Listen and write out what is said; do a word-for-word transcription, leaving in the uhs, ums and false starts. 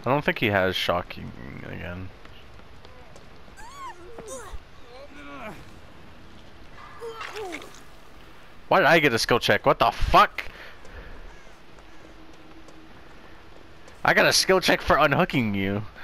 I don't think he has shocking again. Why did I get a skill check? What the fuck? I got a skill check for unhooking you.